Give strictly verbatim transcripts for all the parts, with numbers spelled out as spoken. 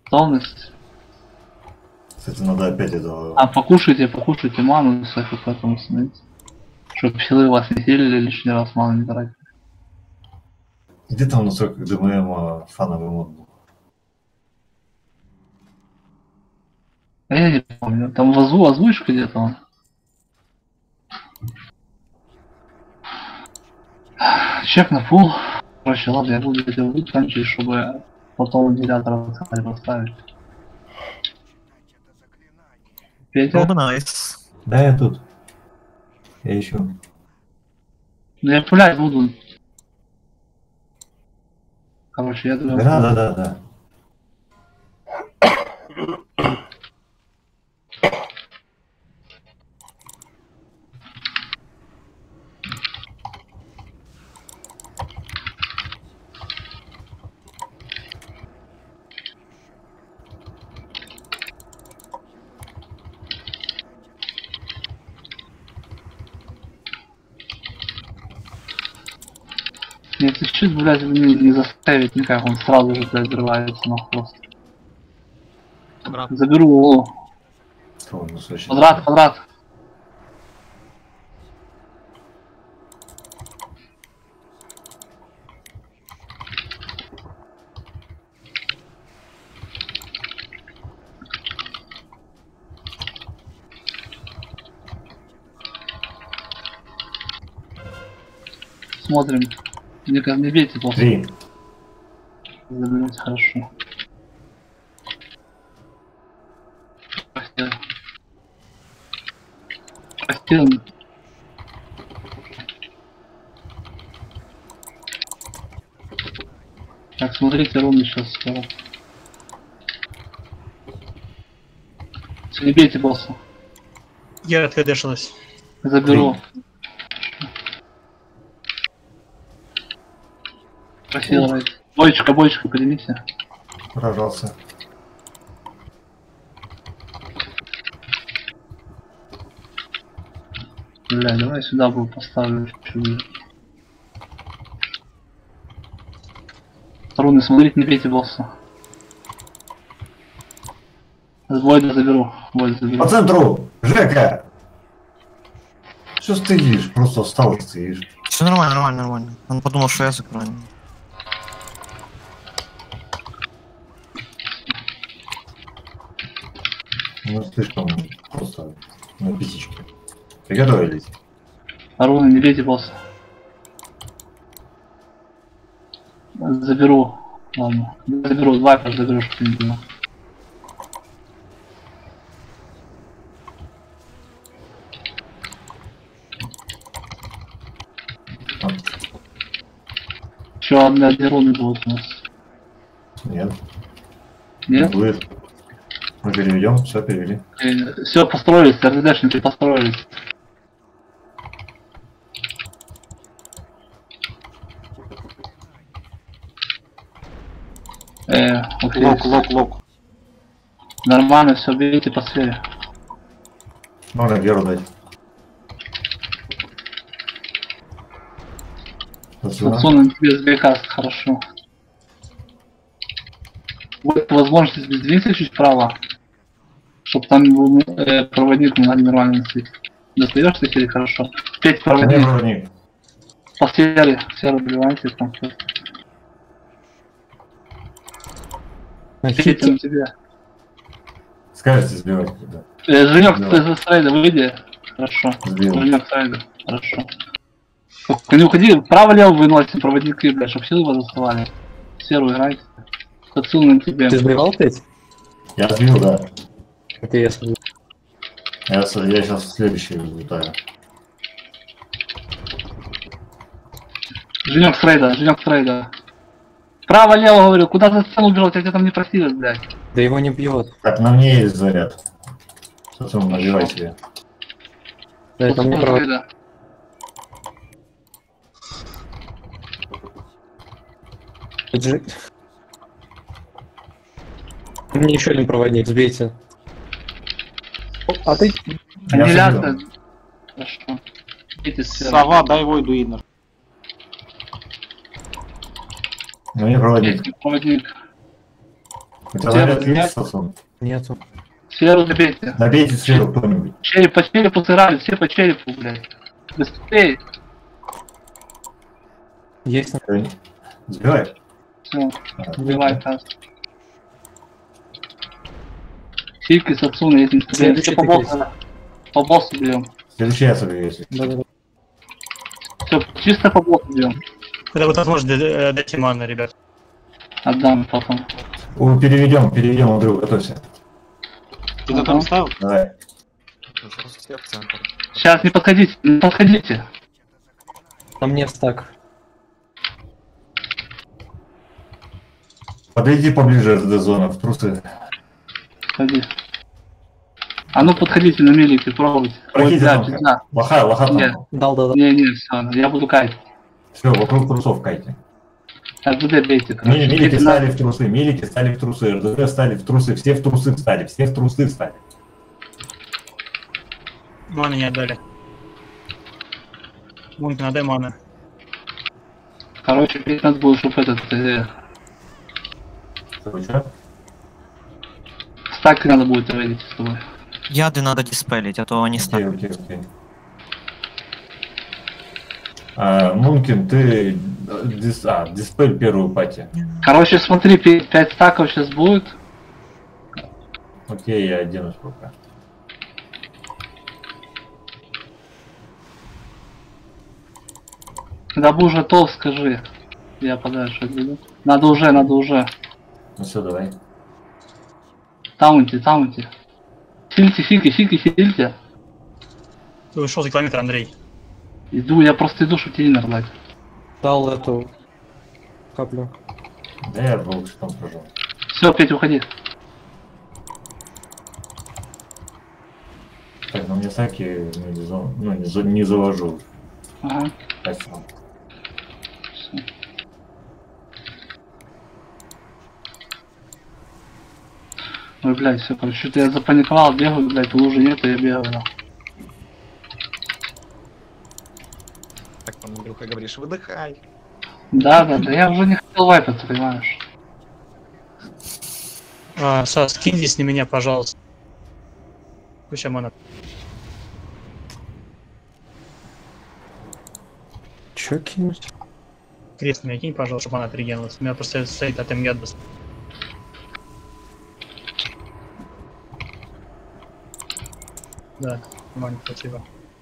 Готовность. Кстати, надо опять этого... А покушайте, покушайте ману, всякую поэтому становится. Чтоб силы вас не силили, лишний раз ману не тратить. Где там настройка ДММ фановый мод был? А я не помню. Там в озу, озвучка где-то он. Чек на пул. Короче, ладно, я буду это выкончить, чтобы потом вентилятор поставить. Петя? Ну, найс. Да, я тут. Я ищу. Ну я пулять буду. Короче, я думаю... Да, да, да, да. Если чуть, блядь, не, не заставить никак, он сразу же, блядь, взрывается нахуй просто. Квадрат. Заберу, о, Что он носочек? квадрат, квадрат. Смотрим. Не, не бейте просто. Три. Заберете хорошо. Постель. Постель. Так, смотрите, ровно сейчас скоро. Все, не бейте босса. Я отхедешилась. Заберу. Спасибо, Райт. Боечка, боечка, поднимите. Прожался. Бля, давай сюда был поставлю чуть. Руны, смотрите, не бейте босса. Войда заберу. Войда заберу. По центру! Жека! Что стоишь? Просто встал и стоишь. Все нормально, нормально, нормально. Он подумал, что я закрою. Ну, слишком просто на писечке. Приготовились. Руны, не бейте босса. Заберу. Ладно. Заберу, два пар заберу, чтобы не было. Еще одна одни руны будут у нас. Нет. Нет? Будет. Мы переведем, все перевели. Все, построились, РДшники построились. Э, окей. Лок, лок, лок. Нормально, все, бейте по сфере. Можно Геру дать. Санкционный без бекаст, хорошо. Будет возможность сдвинуться чуть вправо, чтобы там был э, проводник нормально носить. Достаешь ты или хорошо? Пять проводник. проводник. По сфере, сферу добивайте там. Петя на тебе. Скажете сбивать куда? Э, Женек, ты за сайда выйди. Хорошо. Сбил. Женек сайда. Хорошо. Не уходи, право-лево выносим проводники, блядь, чтобы силы вас заставали. Сферу играйте. Отсыл на тебе. Ты сбивал пять? Я сбил, да. Окей, я сбил. Я, с- я сейчас следующий вылетаю. Женек с рейда, Женек с рейда. Право-лево говорю, куда за сцену убежал, тебя там не просили, блядь. Да его не бьет. Так, на мне есть заряд. Потом набивай себе. Да, это мне С право. рейда. Джи- Мне еще один проводник, сбейте. О, а ты... Я Аннигиляция. Хорошо. Эти сферы. Сова, дай войду иннер. Ну не проводник. Есть проводник. У тебя Сферу наряд есть, нет? Сосун? Нету. Сферу добейте. Набейте сферу кто-нибудь. Череп, по черепу сырали, все по черепу, блядь. Быстрее. Есть. Сбивай. Все, А, убивай каст. Сильки, Сацуна, этим стреляем. Следующий Все по ты боссу. По боссу бьем. Следующий я собью, если. Да-да-да. Все, чисто по боссу бьем. Когда будет возможность, д- дайте маны, ребят. Отдам потом. О, переведем, переведем, Андрю, готовься. Ты это там ставил? Давай. Все в центр. Сейчас не подходите, не подходите. Там не стак. Подойди поближе до зоны, в трусы. Подходи. А ну подходите на милике, пробуйте. Ой, Прохите бля, там. пизда. Лоха, лоха Нет. там. Дал, да, да. Не, не, все, я буду кайф. Все, вокруг трусов кайте. РДД бейте, Мили, короче. милики Бейте стали на- в трусы, милики стали в трусы, РДД стали в трусы, все в трусы встали, все в трусы встали. Маны не отдали. Мунки, надай маны. Короче, бить надо будет, чтобы этот... Э, Что, что? стаки надо будет проводить с тобой. Яды надо диспелить, а то они Окей, станут. окей, окей. А, Мункин, ты э, дис, а, диспель первую пати. Короче, смотри, пять стаков сейчас будет. Окей, я оденусь пока. Когда будешь готов, скажи. Я подальше отведу. Надо уже, надо уже. Ну все, давай. Таунти, таунти. Хильте, хильте, хильте, хильте. Ты ушел за километр, Андрей. Иду, я просто иду, чтобы тебе инер дать. Дал эту каплю. Да я долго что там прожил. Все, Петя, уходи. Так, ну мне саки ну, не, за- ну, не, за- не завожу. Ага. Спасибо. Всё. Ой, блядь, все, короче, что-то я запаниковал, бегаю, блядь, лужи нету, я бегаю. да. Так, там, Андрюха, говоришь, выдыхай. Да, да, да, я уже не хотел вайпаться, понимаешь. А, Сас, скинь здесь на меня, пожалуйста. Пусть мана. Чё кинуть? Крест на меня кинь, пожалуйста, чтобы она отрегенилась. У меня просто стоит от М-Ядбас. Да, нормально, спасибо.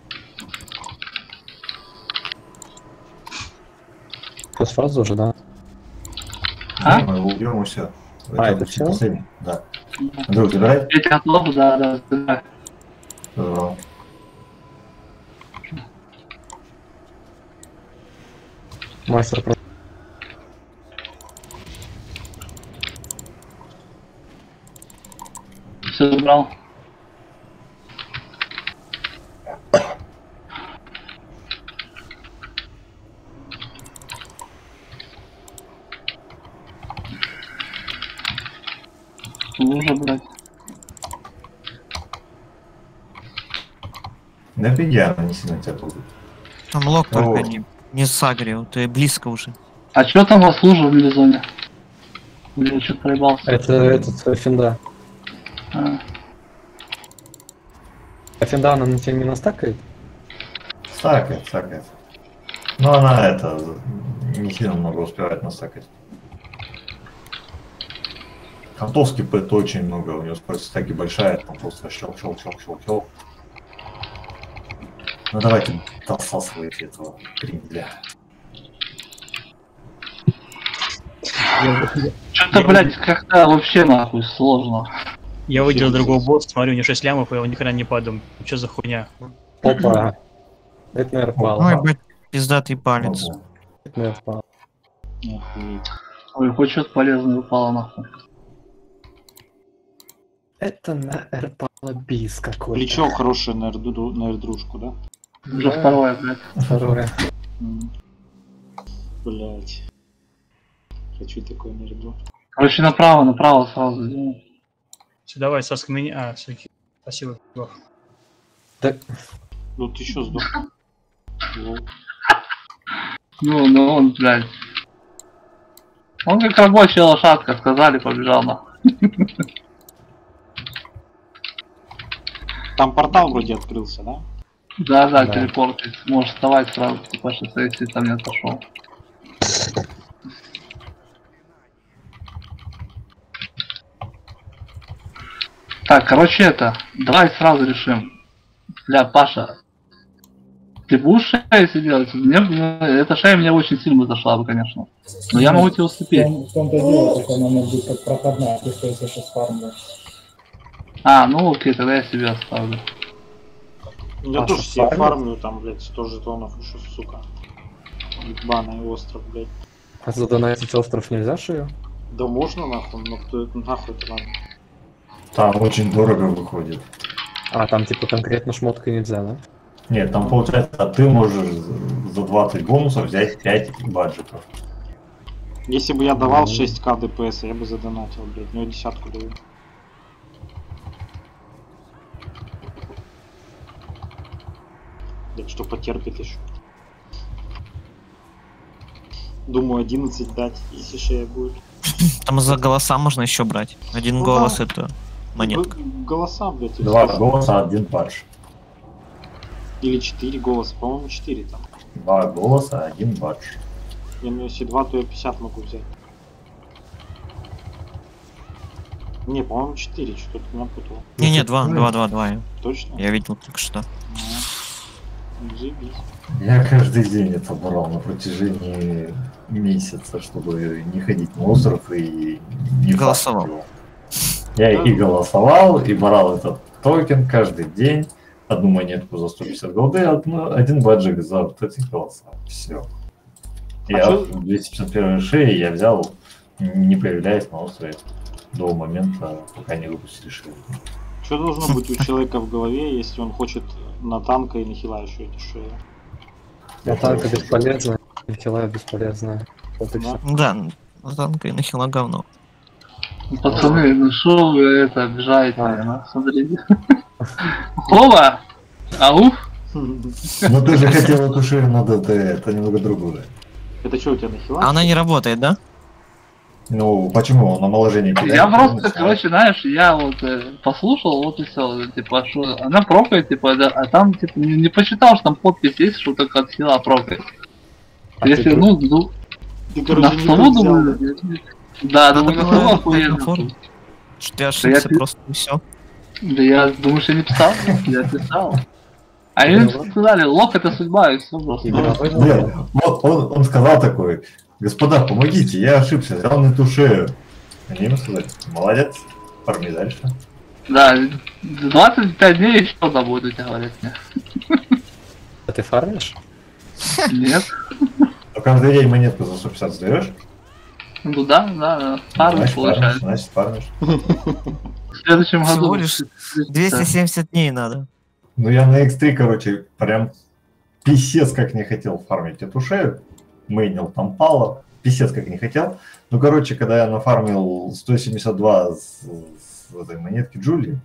Что, сразу уже, да? А? Мы его убьем и все. А, это всё? Последний, да. Андрюх, забирай. Петя готов, да, да, да. Забрал. Мастер про... Все забрал. Лужа, блядь. Да беги, она не сильно тебя будет. Там лог только О. не, не сагрил, ты близко уже. А чё там у вас лужа в милизоне? Блин, что-то проебался. Это этот э, финда. А, А финда она на тебя не настакает? Стакает, стакает. Ну она это не сильно много успевает настакать. Кантовский пэт очень много, у него скорость стаки большая, там просто щелк, щелк, щелк, щелк, щелк. Ну давайте досасывайте этого кренделя. Что-то, блядь, как-то вообще нахуй сложно. Я выделил другого босса, смотрю, у него шесть лямов, и он никогда не падал. Что за хуйня? Опа. Это, наверное, пало. Ой, блядь, пиздатый палец. Ого. Это, наверное, пало. Охуеть. Ой, хоть что-то полезное упало нахуй. Это, наверное, пало бис какой-то. Плечо хорошее на эрду- на эрдрушку, да? Уже второе, блядь. Второе. М. Блять. Хочу такой на эрду. Короче, направо, направо сразу сделаем. Все, давай, Саска, меня... А, все, спасибо. Лох. Так, Ну ты чё сдох? Лол. Ну, ну он, блядь. Он как рабочая лошадка, сказали, побежал нахуй. Там портал вроде открылся, да? Да, да, Да. телепорт. Можешь вставать сразу, типа, что если там не отошел. Так, короче, это, давай сразу решим. Бля, Паша, ты будешь шею себе делать? Мне, мне- эта шея мне очень сильно зашла бы, конечно. Но я могу тебе В уступить. том- в том-то и дело, только она может быть как проходная, если я сейчас фармлю. А, ну окей, тогда я себе оставлю. Я А тоже что, себе фармит? фармлю там, блядь, сто жетонов еще, сука. Ебаный остров, блядь. А задонатить остров нельзя шею? Да можно нахуй, но кто это нахуй это надо? Там очень дорого выходит. А, там типа конкретно шмоткой нельзя, да? Нет, там получается, а ты можешь за двадцать бонусов взять пять баджетов. Если бы я давал Ну. шесть ка ДПС, я бы задонатил, блядь, ну я десятку даю. Так что потерпит еще. Думаю, одиннадцать дать, если шея будет. Там за голоса можно еще брать. Один Ну голос да. это монетка. Г- Голоса, блядь, и Два всё. голоса, один бадж. Или четыре голоса, по-моему, четыре там. Два голоса, один бадж. Я имею, если два, то я пятьдесят могу взять. Не, по-моему, четыре, что-то меня путало. Не-не, два, два, два, два. Точно? Я видел только что. Ну, заебись. Я каждый день это брал на протяжении месяца, чтобы не ходить на остров и не Голосовал. фармить его. Я и голосовал, и брал этот токен каждый день. Одну монетку за сто пятьдесят голды, одну, один баджик за вот эти голоса. Все. Я чё- в двести пятьдесят первой шее я взял, не появляясь на острове до момента, пока не выпустили шею. Что должно быть у человека в голове, если он хочет на танка и на хила еще эти шеи? А танка бесполезная, хила бесполезная. Вот и Да. все. Ну да, на танка и нахила говно. Пацаны, ну шо вы это обижаете, ну, смотрите. Хова! Ау! Ну ты же хотел эту шею на ДТ, это немного другое. Это что у тебя на хила? А она не работает, да? Ну почему? Он омоложение Я кидает, просто, короче, знаешь, я вот э, послушал, вот и все, типа, что она прокает, типа, да, а там, типа, не, не посчитал, что там подпись есть, что только от хила прокает. А Если, ты- ну, ну, Ты, на короче, не сову, тот взял. думаю, да, Надо думаю, на было сову на охуенно. форум. Что ты я ошибся пи- просто и все. Да я, думаешь, я не писал? Я писал. А они сказали, лох это судьба, и все просто. Игровой Нет, момент. вот он, он сказал такой: господа, помогите, я ошибся, взял на эту шею. Они ему сказали: молодец, фарми дальше. Да, двадцать пять дней еще одна будет у тебя, говорят мне. А ты фармишь? Нет. Но каждый день монетку за сто пятьдесят сдаешь? Ну да, да, да. Пару Значит, фармишь, получается. значит, фармишь. В следующем году. Всего лишь двести семьдесят дней надо. Ну я на икс три, короче, прям писец как не хотел фармить эту шею. Мейнил там пало, писец как не хотел. Ну, короче, когда я нафармил сто семьдесят два с, с этой монетки Джулии,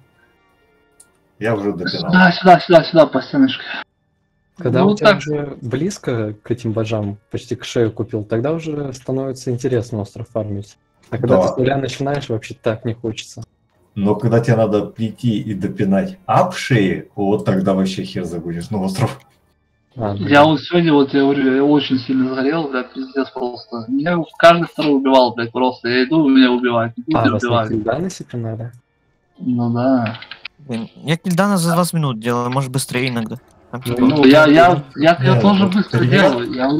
я уже допинал. Да, сюда, сюда, сюда, по стеночке. Когда Ну, у тебя так. уже близко к этим баджам, почти к шею купил, тогда уже становится интересно остров фармить. А когда Да. ты с нуля начинаешь, вообще так не хочется. Но когда тебе надо прийти и допинать ап шеи, вот тогда вообще хер загонишь на остров. А, ну Я да. вот сегодня, вот я говорю, я очень сильно загорел, блядь, пиздец просто. Меня каждый второй убивал, блядь, просто. Я иду, меня убивают. Иду, А, меня вас на убивают. кильданы сепинали? Ну да. Блин, я кильдана за двадцать минут делаю, может быстрее иногда. Там, типа, Ну, я, я, я, я Нет, тоже ну, быстро ты не делаю. Я,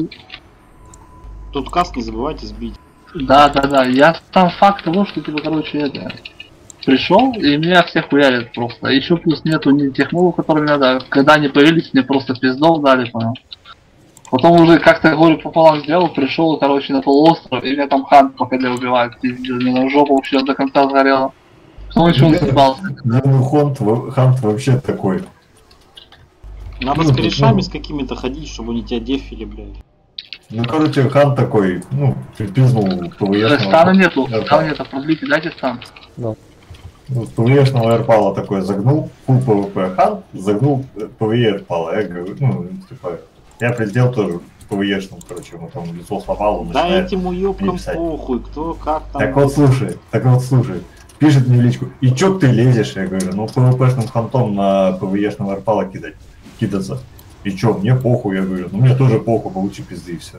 Тут каст не забывайте сбить. да, да, да. Я там факт того, что, типа, короче, это... Пришел, и меня всех хуярят просто. Еще плюс нету ни тех мобов, которые надо. Когда они появились, мне просто пиздов дали, понял. Потом уже как-то, говорю, пополам сделал, пришел, короче, на полуостров, и меня там хан пока убивает, пиздец, меня жопа вообще до конца сгорела. Потом еще он съебался. Ну, хант, во- хант вообще такой. Надо Ну, с корешами ну. с какими-то ходить, чтобы они тебя дефили, блядь. Ну, короче, хан такой, ну, пизнул Э, ПВЕшного. Стана нету, Эрпала. стана нету, продлите, дайте стан. Ну, ПВЕшного Эрпала такой загнул, фул ПВП хан, загнул э, ПВЕ Эрпала. Я говорю, ну, типа, я прилетел тоже ПВЕшным, короче, ему там лицо сломал, он Да начинает этим уёбкам писать. похуй, кто как там. Так вот слушай, так вот слушай. Пишет мне в личку, и чё ты лезешь? Я говорю, ну пвпшным хантом на пвешного арпала кидать, кидаться. И чё, мне похуй, я говорю, ну мне тоже похуй, получи пизды и все.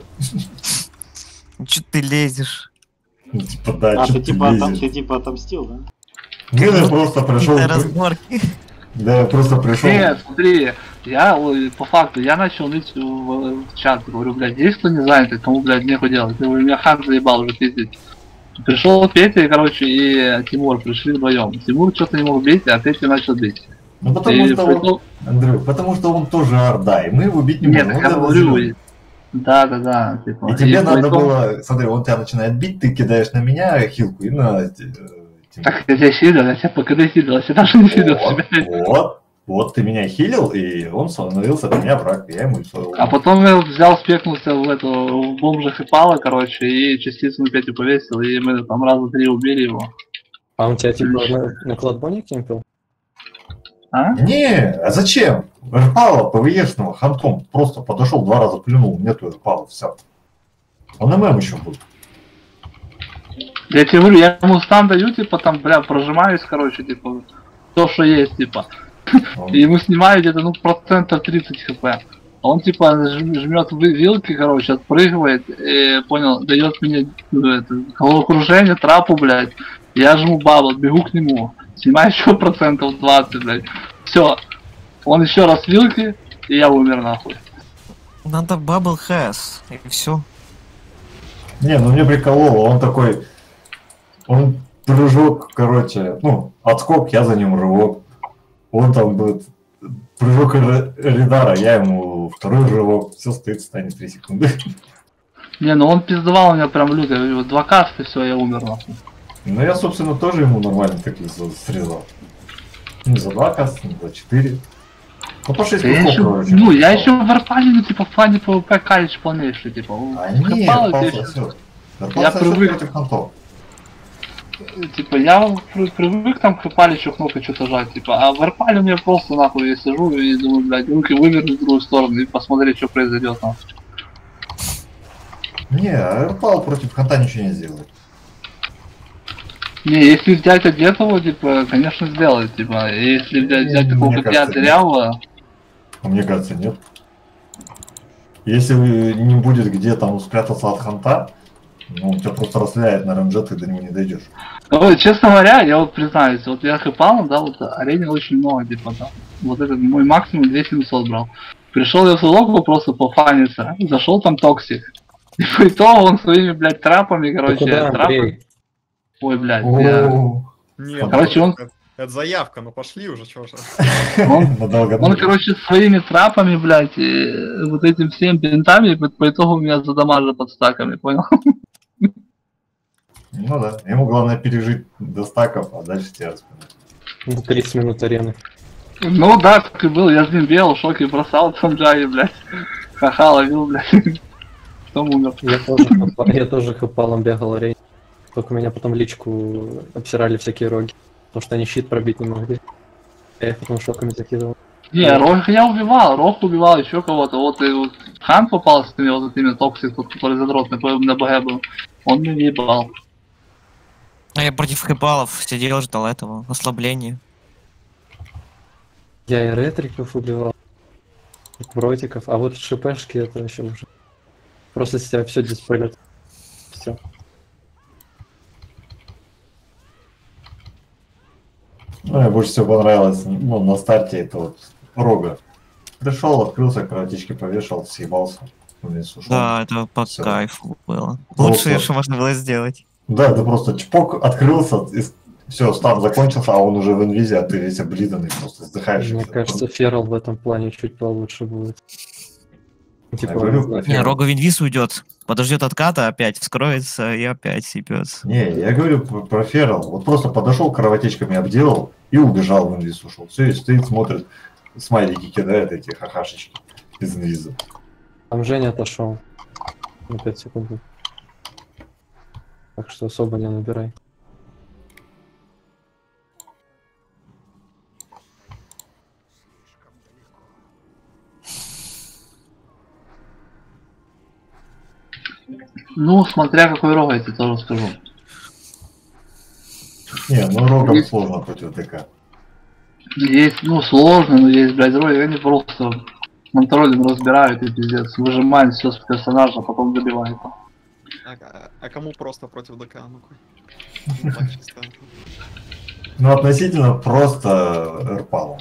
Чё ты лезешь? Ну, типа, да, А, чё ты ты типа, отом- лезешь? ты типа отомстил, да? Нет, я просто пришел, Какие-то разборки. да, я просто пришел. Нет, смотри, я ой, по факту, я начал ныть в, в чат, говорю, блядь, есть кто не занятый, кому, блядь, нехуй делать. Я говорю, меня хан заебал уже пиздить. Пришел Петя, короче, и Тимур пришли вдвоем. Тимур что-то не мог бить, а Петя начал бить. Ну потому И что притом- он, Андрю, потому что он тоже орда, и мы его бить не Нет, можем. я Он говорю, зелёный. и- да, да, да, типа. И тебе и надо притом- было, смотри, он тебя начинает бить, ты кидаешь на меня хилку и на э, Тимура. Так я тебя хилил, я тебя пока хилил, я тебя даже не хилил Вот, себя. вот, вот ты меня хилил, и он становился от меня враг, я ему лицо. А потом я взял, спекнулся в эту, в бомжа Хэпала, короче, и частицу на Петю повесил, и мы там раза три убили его. А он тебя типа на, на кладбоне кемпил? А? Не, а зачем? Рпала ПВЕшного хантом просто подошел два раза плюнул, нету Рпала, все. Он ММ еще будет. Я тебе говорю, я ему стан даю, типа, там, бля, прожимаюсь, короче, типа, то, что есть, типа. Он- И ему снимаю где-то, ну, процентов тридцать хп. А он, типа, жм- жмет вилки, короче, отпрыгивает, и, понял, дает мне ну, это, головокружение, трапу, блядь. Я жму бабл, бегу к нему, снимаю еще процентов двадцать, блядь. Все. Он еще раз вилки, и я умер, нахуй. Надо бабл хэс, и все. Не, ну мне прикололо, он такой, он прыжок, короче, ну, отскок, я за ним рывок. Он там будет прыжок Р- Ридара, я ему второй рывок, все стоит, станет три секунды. Не, ну он пиздовал меня прям люто, я говорю, два каста, все, я умер, нахуй. Ну я, собственно, тоже ему нормально так и за- срезал. Не за два каста, не за четыре. Ну по шесть Я кусков, еще, короче. ну, я написал. еще в Арпале, ну, типа, в плане ПВП калич полнейший, типа. А не, Хэпал, Рпал я сосёт. Я Рпал сосёт привык. против хантов. Типа, я при- привык там к Арпале чухнуть что-то жать, типа, а в Арпале у меня просто, нахуй, я сижу и думаю, блядь, руки вывернуть в другую сторону и посмотреть, что произойдет, нахуй. Не, Рпал против ханта ничего не сделает. Не, если взять одетого, типа, конечно, сделает, типа, и если взять, взять Мне такого, как я, кажется, дырявого, А мне кажется, нет. Если не будет где там спрятаться от ханта, ну, он тебя просто расстреляет на рамджет, ты до него не дойдешь. ну, честно говоря, я вот признаюсь, вот я хэпал, да, вот арене очень много, типа, да, вот этот мой максимум две тысячи семьсот брал. Пришел я в логово просто пофаниться, зашел там токсик. И по итогу он своими, блядь, трапами, Ты короче, куда, трапы... Андрей? Ой, блядь, я... О, Нет, Короче, ну, он- это, это заявка, ну пошли уже, чё же. Он, надолго. он, короче, своими трапами, блядь, и вот этим всем бинтами, по, по итогу меня задамажил под стаками, понял? Ну да, ему главное пережить до стаков, а дальше тебя распинать. Ну, тридцать минут арены. Ну да, так и был, я с ним бегал, шоки бросал, там джаги, блядь, ха-ха, ловил, блядь. Потом умер. Я тоже, хэпа- я тоже хэпалом бегал арене. Только меня потом личку обсирали всякие роги. Потому что они щит пробить не могли. Я их потом шоками закидывал. Не, Рог я убивал, Рог убивал, еще кого-то. Вот и вот Хан попался мне, вот именно Токсик, тот, который задрот на, на БГ был. Он мне въебал. А я против хэпалов сидел, ждал этого, ослабления. Я и ретриков убивал. И протиков. А вот шипешки это вообще уже. Просто с тебя все диспелят. Все. Ну, мне больше всего понравилось, ну, на старте это вот Рога. Пришел, открылся, кровотечки повешал, съебался. Вниз ушел. Да, это по Всё. кайфу было. Просто- Лучшее, что можно было сделать. Да, это просто чпок, открылся, все, став закончился, а он уже в инвизе, а ты весь облизанный, просто вздыхаешь. Мне и- кажется, Ферал в этом плане чуть получше будет. Я Типа, говорю, не знаю, Не, Ферал. Рога в инвиз уйдет, подождет отката, опять вскроется и опять сипется. Не, я говорю про, про Ферал. Вот просто подошел, кровотечками обделал и убежал в инвиз, ушел. Все, и стоит, смотрит, смайлики кидает, эти хахашечки из инвиза. Там Женя отошел на пять секунд. Так что особо не набирай. Ну, смотря какой Рог, я тебе тоже скажу. Не, ну рогом сложно против ДК. Есть, ну, сложно, но есть, блядь, роли, они просто контролем разбирают и пиздец, выжимают все с персонажа, а потом добивают. А, а- а кому просто против ДК? Ну-ка. Ну, так чисто. Ну, относительно просто РПалом.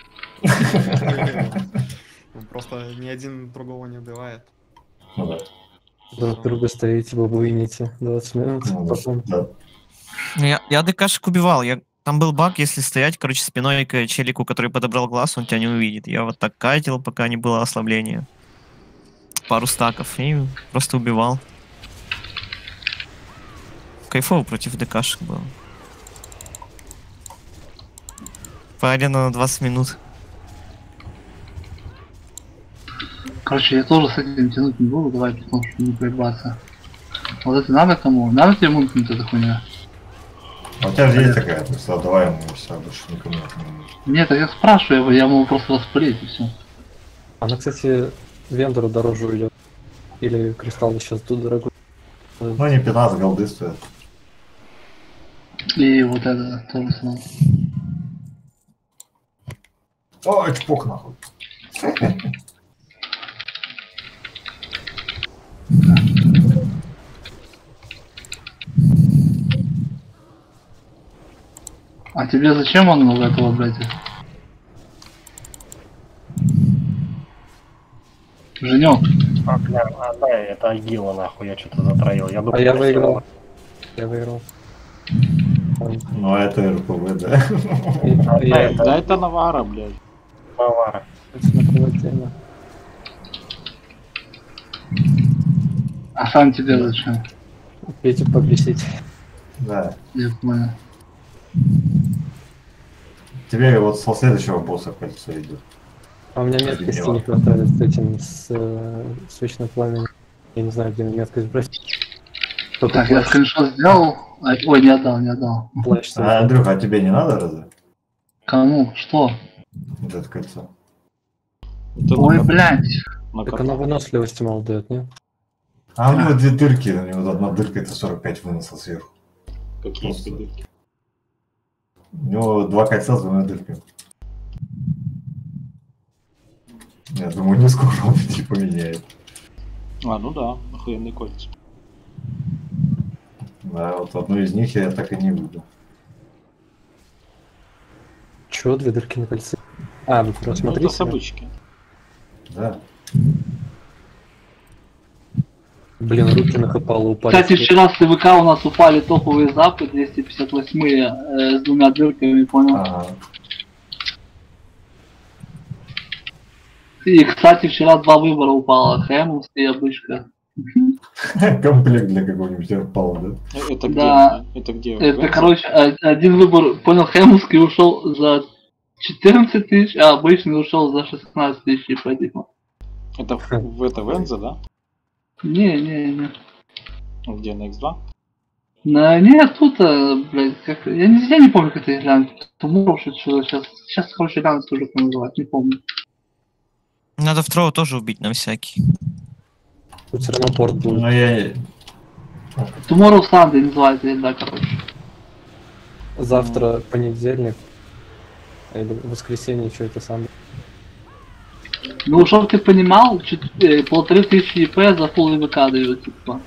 Ну, просто ни один другого не убивает. Ну да. Друг друга стоите, бабуините двадцать минут, Ну, да, потом... да. Ну, Я, я ДКшек убивал. Я, там был баг, если стоять, короче, спиной к челику, который подобрал глаз, он тебя не увидит. Я вот так катил, пока не было ослабления. Пару стаков и просто убивал. Кайфово против ДКшек было. По арену на двадцать минут. Короче, я тоже с этим тянуть не буду, давай, потому что не проебаться. Вот это надо кому? Надо тебе мункнуть эта хуйня? А у тебя же есть такая, то есть отдавай ему и все, больше никому не нужно. Нет, так я спрашиваю его, я могу просто распылить и все. Она, кстати, вендору дороже уйдет. Или кристалл сейчас тут дорогой. Ну, они пятнадцать голды стоят. И вот это тоже самое. О, чпок нахуй. А тебе зачем он много этого, блядь? Женек. А, бля, а, да, это Агила, нахуй, я что-то затроил. Я думал, А я красиво. выиграл. Я выиграл. Там, Ну, это РПВ, да. и- А, и да, я- это Да это Навара, блядь. Мавара. это такая тема. А сам тебе зачем? Петю побесить. Да. Я понял. Тебе вот со следующего босса кольцо идет. А у меня Ради меткости него. не хватает с этим, с э, свечным пламенем. Я не знаю, где мне меткость брать. Только Так, я плащ, скриншот сделал. А, ой, не отдал, не отдал. плащ А, свой. Андрюха, а тебе не надо разве? Кому? Что? Вот это кольцо. Это Ой, на- блядь. на Так кота. она выносливости мало дает, не? А у него две дырки, у него одна дырка это сорок пять выноса сверху. Какие Просто. дырки? У него два кольца с двумя дырками. Я думаю, не скоро он эти поменяет. А, ну да, охуенные кольца. Да, вот одну из них я так и не выйду. Чего, две дырки на кольце? А, вы просто Ну, это смотрите. с обычки. Да. Блин, руки на хапало упали. Кстати, вчера с ТВК у нас упали топовые запы двести пятьдесят восемь э, с двумя дырками, понял? Ага. И, кстати, вчера два выбора упало. Хэмус и обычка. Комплект для какого-нибудь РПала, да? Э, Это где? Да. Это где? Это, Венза? короче, о- один выбор, понял, Хэмусский ушел за четырнадцать тысяч, а обычный ушел за шестнадцать тысяч, типа, типа. Это в в это Венза, да? Не, не, не. Где, на икс два? На, нет, тут, э, блядь, как, я не, я не помню, как это глянуть. Туморов, что-то сейчас, сейчас, короче, глянуть тоже как называть, не помню. Надо второго тоже убить на всякий. Тут все равно порт будет. Ну я... Tomorrow Sunday называется, да, короче. Завтра понедельник. Или воскресенье, что это самое. Ну, чтоб ты понимал, чет- э, полторы тысячи ИП за пол ВК дают, типа.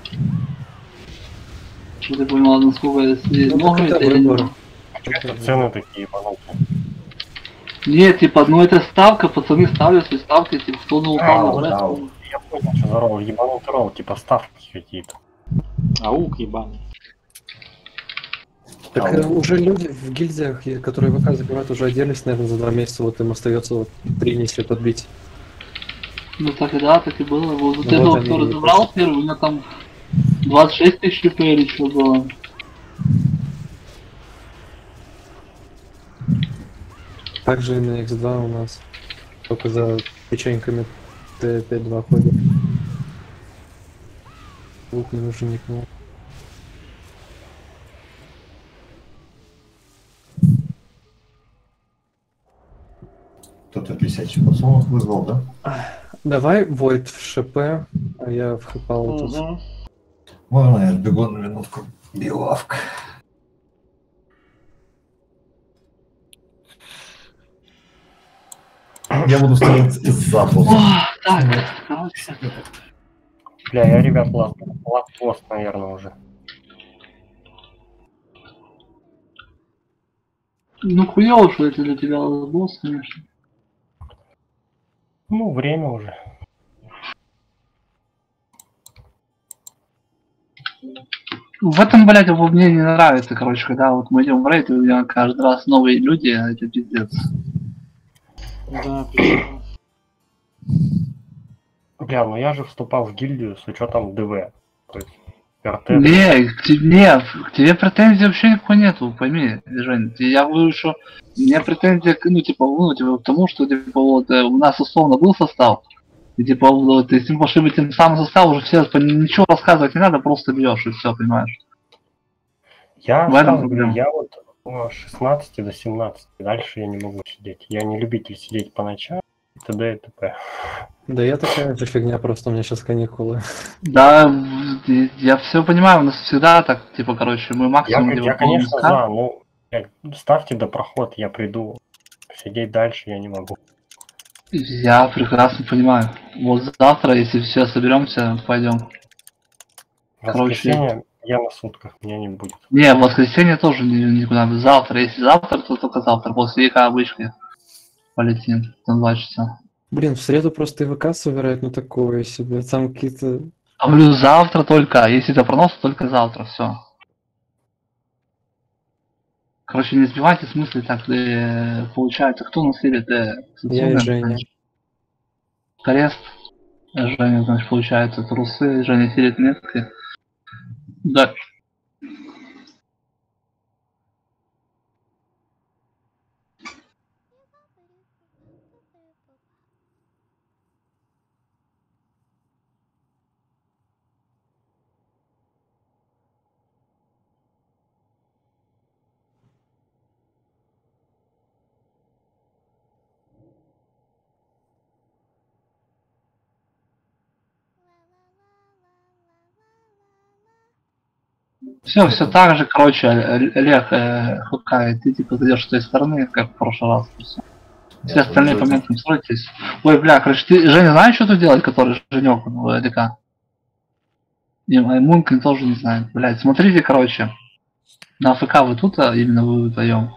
Чтоб ты понимал, насколько это Ну, много так это это или выбор. мало. Что цены такие ебанутые? Нет, типа, ну это ставка, пацаны ставят свои ставки, типа, кто на упал Ау, набрать. ау. Я понял, что за ролл, ебанутый ролл, типа ставки какие-то. Аук ебаный. Так А э, вот. уже люди в гильдиях, и- которые ВК закрывают, уже оделись, наверное, за два месяца. Вот им остается вот три нести подбить. Ну так и да, так и было. Вот, вот Ну, этого, вот они кто и разобрал первый, у меня там двадцать шесть тысяч ИП или что было. Также и на икс два у нас. Только за печеньками Т пять два ходит. Лук не нужен никому. Кто-то пятьдесят пацанов вызвал, да? Давай Войд в ШП, а я в Хэпал тут. Мгм. Ладно, я сбегу на минутку. Белавка. Я буду стоять за босса. О, так, короче. Бля, я, ребят, лав пост, наверное, уже. Ну хуёво, что это для тебя босс, конечно. Ну, время уже. В этом, блядь, мне не нравится, короче, когда вот мы идем в рейд, и у меня каждый раз новые люди, а это пиздец. Да, причем. Бля, ну я же вступал в гильдию с учетом ДВ. То есть РТ. Не, к тебе, к тебе претензий вообще никакой нету, пойми, Жень. Я говорю, что у меня претензия, к- ну, типа, ну, типа, к тому, что, типа, вот, э, у нас условно был состав, и, типа, вот, если мы пошли бы тем самым составом, уже все, типа, ничего рассказывать не надо, просто бьешь, и все, понимаешь. Я В этом сам говорю, проблема. я вот с шестнадцати до семнадцати, дальше я не могу сидеть. Я не любитель сидеть по ночам, и т.д. и т.п. Да я такая же фигня, просто у меня сейчас каникулы. Да, в- и я все понимаю, у нас всегда так, типа, короче, мы Я, максимум, я, типа, конечно, полмеска. за, ну, блядь, ставьте до проход, я приду. Сидеть дальше я не могу. Я прекрасно понимаю. Вот завтра, если все соберемся, пойдем. В Короче, воскресенье я на сутках, меня не будет. не, в воскресенье тоже ни- никуда. Завтра, если завтра, то только завтра. После ЕК обычки полетим на два часа. Блин, в среду просто ИВК собирают, ну такое себе. Там какие-то... А говорю, завтра только. Если это пронос, то только завтра. Все. Короче, не сбивайте с мысли так. э, Получается, кто насилит? Э, Я и Женя. Крест. Женя, значит, получается, трусы. Женя силит метки. Да. Все, все так же, короче, О- Олег, э, Хукай, ты типа зайдешь с той стороны, как в прошлый раз. и всё. Все Я остальные по буду- меткам строитесь. Ой, бля, короче, ты, Женя, знаешь, что тут делать, который Женек в ДК? И Мункин тоже не знает. Блять, смотрите, короче. На АФК вы тут, а именно вы вдвоем.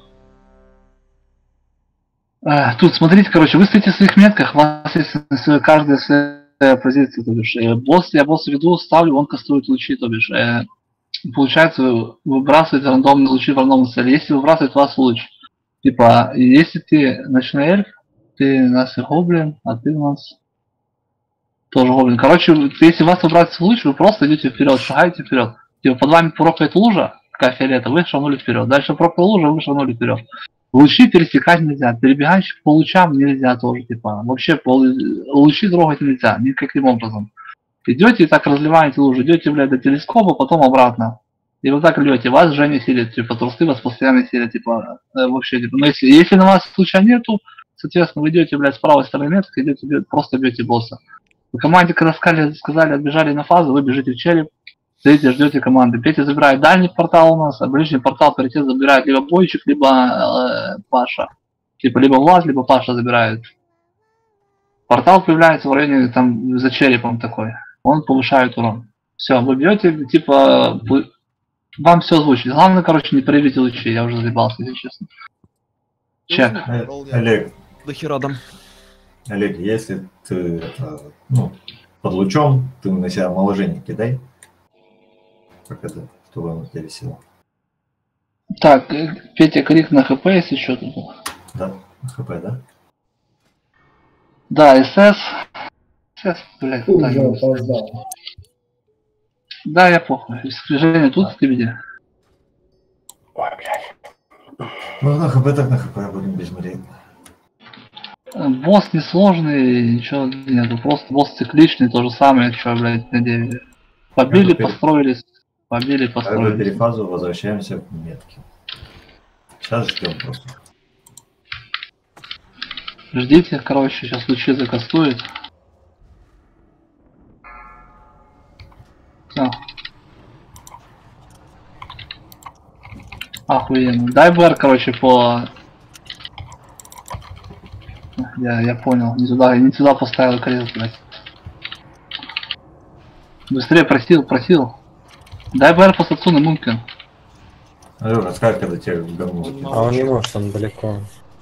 Э, Тут, смотрите, короче, вы стоите в своих метках, у вас есть с- каждая своя позиция, то бишь. Э, Босс, я босса веду, ставлю, он кастует лучи, то бишь. Э, Получается, вы выбрасываете рандомные лучи в рандомной цели. Если выбрасывает вас луч, типа, если ты ночной эльф, ты у нас и гоблин, а ты у нас тоже гоблин. Короче, если вас выбрасывает луч, вы просто идете вперед, шагаете вперед. Типа, под вами прокает лужа, такая фиолетовая, вы шагнули вперед. Дальше прокает лужа, вы шагнули вперед. Лучи пересекать нельзя, перебегающих по лучам нельзя тоже, типа. Вообще по лучи трогать нельзя, никаким образом. Идете и так разливаете лужу, идете, блядь, до телескопа, потом обратно. И вот так льете, вас Женя силит, типа, трусы вас постоянно силят, типа, э, вообще, типа, ну, если, если на вас случая нету, соответственно, вы идете, блядь, с правой стороны метки, идете, бьё- просто бьете босса. В команде, когда сказали, сказали, отбежали на фазу, вы бежите в череп, стоите, ждете команды. Петя забирает дальний портал у нас, а ближний портал перед тем забирает либо Бойчик, либо э, Паша. Типа, либо Влад, либо Паша забирает. Портал появляется в районе, там, за черепом такой. Он повышает урон. Все, вы бьете, типа, вы- вам все звучит. Главное, короче, не проявите лучи, я уже заебался, если честно. Чек. Э, Олег, До хера дам. Олег, если ты это, ну, под лучом, ты на себя омоложение кидай. Как это, чтобы оно тебя висело. Так, э, Петя крик на хп, если что тут. Да, хп, да? Да, СС. СС, блядь, Ты да, уже я- опоздал. да, я похуй. Женя, тут ты веди. Ой, блядь. Ну, на хп так на хп будем без мрей. Э, Босс несложный, ничего нету. Просто босс цикличный, то же самое, что, блядь, на девять. Побили, Это пере- построились. Побили, Каждую построились. перефазу возвращаемся к метке. Сейчас ждем просто. Ждите, короче, сейчас лучи закастует. Все. Охуенно. Дай БР, короче, по... я, я понял. Не туда, не туда поставил крест, блядь. Быстрее просил, просил. Дай БР по Сацуну, Мумкин. Лёха, скажи, когда тебе говно закинул. А он не может, он далеко.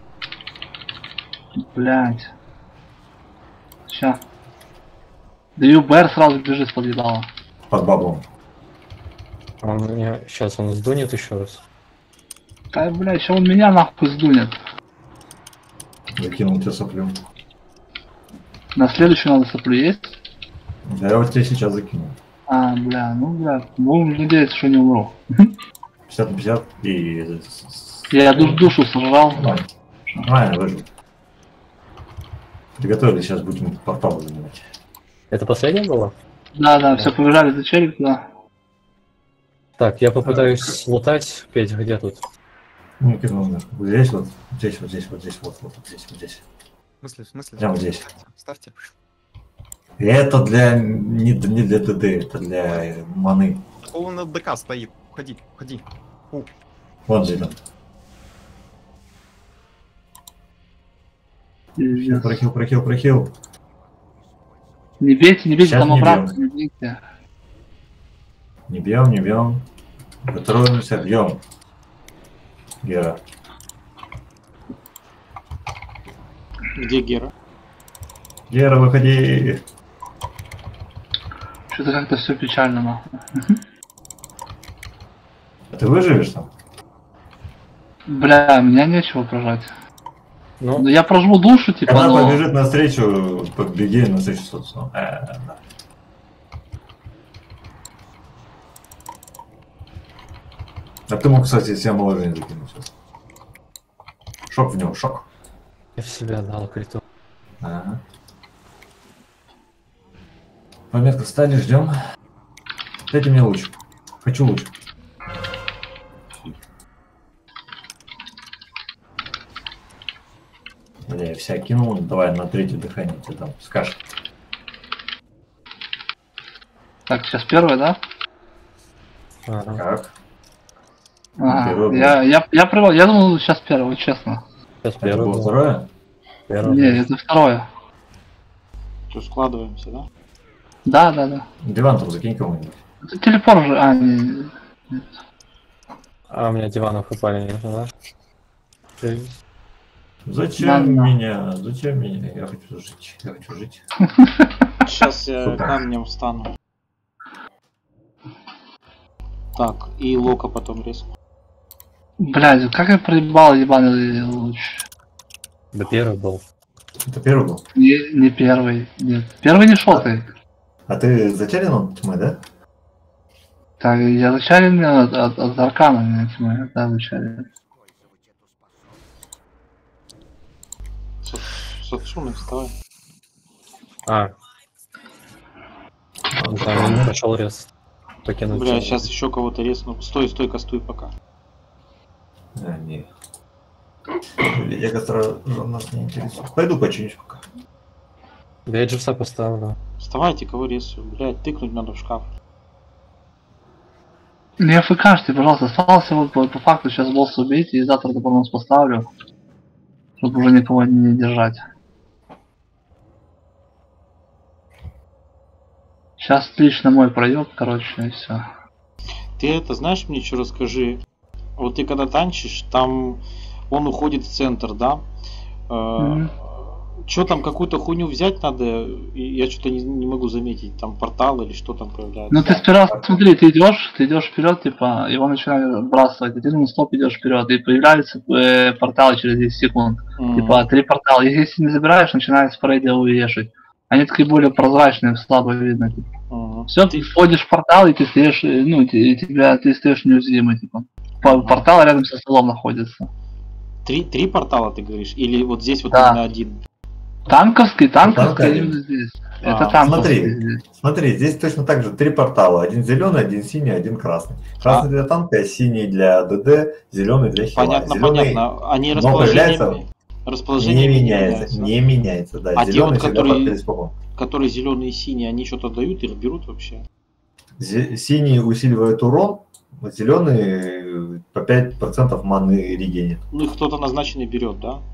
Блядь. Ща. Даю БР, сразу бежит с подъедала. Под баблом. Он меня... Сейчас он сдунет еще раз. Да, блядь, еще он меня нахуй сдунет. Закинул тебе соплю. На следующую надо соплю есть? Да я вот тебе сейчас закинул. А, бля, ну, бля, будем надеяться, что не умру. пятьдесят на пятьдесят и... Я душ душу сожрал. Нормально, Нормально выжил. Приготовили, сейчас будем портал занимать. Это последнее было? Да, да, все, побежали за челик туда. Так, я попытаюсь лутать. Петь, где тут? Ну, нужно. Вот здесь вот, здесь вот, здесь вот, здесь вот, вот, вот здесь, вот здесь. В смысле, в смысле? Прямо здесь. Ставьте. И это для... Не, не для ТД, это для маны. Он на ДК стоит. Уходи, уходи. У. Вон зелен. Пиздец. Прохил, прохил, прохил. Не бейте, не бейте, Сейчас там не обратно, бьем. не бейте. Не бьем, не бьем. Готовимся, бьем. Гера. Где Гера? Гера, выходи. Что-то как-то все печально, нахуй. А ты выживешь там? Бля, меня нечего прожать. Ну, Ну я прожму душу, типа, Когда но... побежит навстречу, побеги навстречу собственно. Э, да. А ты мог, кстати, себе молодежь закинуть сейчас. Шок в него, шок. я в себя дал криту. Ага. Пометка стали, ждем. Дайте мне луч. Хочу луч. Бля, я вся кинул. Давай на третье дыхание тебе там скажешь. Так, сейчас первое, да? Ага. Как? Ага, Первое я, я, я, привел, я думал, сейчас первое, честно. Сейчас Это первый было был. второе? Первый Не, был. это второе. Что, складываемся, да? Да, да, да. Диван там закинь кому-нибудь. Это телепорт же, а, не... А, у меня диванов упали, не да? Ты- Зачем Ладно. меня? Зачем меня? Я хочу жить. Я хочу жить. Сейчас я Супер. камнем встану. Так, и Лока потом резко. Блядь, как я проебал ебаный луч. Да первый был. Это первый был. Не, не первый, нет. Первый не шел ты. А ты зачарен от тьмы, да? Так, я зачарен от, от, от аркана, не от тьмы, да, зачарен. Сацуны, вставай. А. Он там не пошел рез. Покинуть. Бля, зону. сейчас еще кого-то резну. Стой, стой, кастуй пока. А, не. Я который нас не интересует. Пойду починюсь пока. Да я джипса поставлю. Вставайте, кого резаю. Блядь, тыкнуть надо в шкаф. Не АФКшьте, пожалуйста, остался вот по, по факту сейчас босса убить и завтра допонос поставлю. Чтобы уже никого не держать. Сейчас лично мой проеб, короче, и все. Ты это знаешь, мне что расскажи? Вот ты когда танчишь, там он уходит в центр, да? Мгм. Что там, какую-то хуйню взять надо? И я что-то не, не могу заметить, там портал или что там появляется. Ну ты сперва смотри, ты идешь, ты идешь вперед, типа, его начинают отбрасывать, и ты на стоп идешь вперед, и появляются э, порталы через десять секунд. М. Типа три портала. Их если не забираешь, начинает спрейдер вешать. Они такие более прозрачные, слабо видно. Типа. Мгм. Все, ты входишь в портал, и ты стоишь, э, ну, те- и тебя, ты стоишь неуязвимый, типа. По- Портал рядом со столом находится. Три, три портала ты говоришь? Или вот здесь вот Да. именно один? Танковский, танковский Танк один. именно здесь. А, Это танковский смотри. здесь. Смотри, здесь точно так же три портала. Один зеленый, один синий, один красный. Красный для танка, синий для ДД, зеленый для хила. Понятно, Зеленый понятно. Они но расположение, появляется- расположение не меняется, не меняется, да. А те Зеленый вот, всегда которые- под перископом. которые зеленые и синие, они что-то дают, их берут вообще? Зе- Синий усиливает урон, а зеленый по пять процентов маны регенит. Ну их кто-то назначенный берет, да?